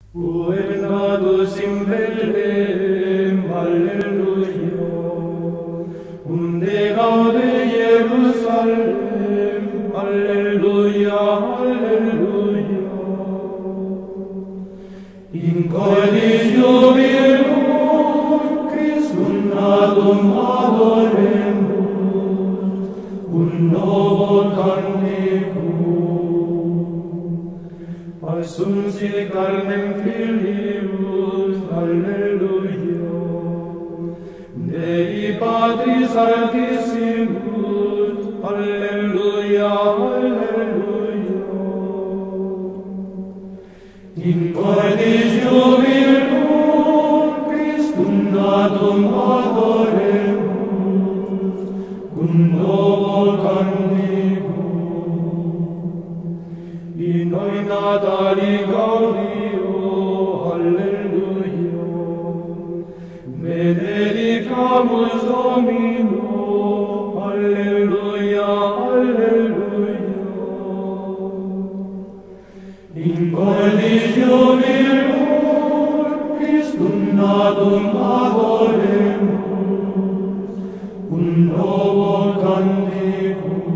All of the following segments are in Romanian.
Natus in Bethlehem, Alleluia. Unde gaude Jerusalem, Alleluia, Alleluia. In coelis jubilum, Christum natum adoremus, cum novo canticum. Assunsi carnem filius, Alleluia. Dei Patris Altissimus, Alleluia, Alleluia. In coelis jubilum, Christum natum adoremus, cum novo canticum. In noi natali gaudio, Alleluia. Benedicamus Domino, Alleluia, Alleluia. In coelis jubilum, Christum natum adoremus, cum novo canticum.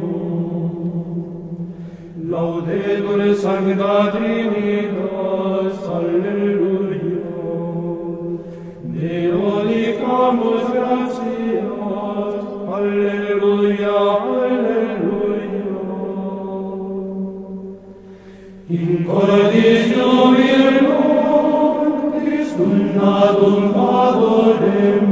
Laudetur Sancta Trinitas, Alleluia. Deo dicamus gratias, Alleluia, Alleluia. In coelis jubilum, Christum natum adoremus,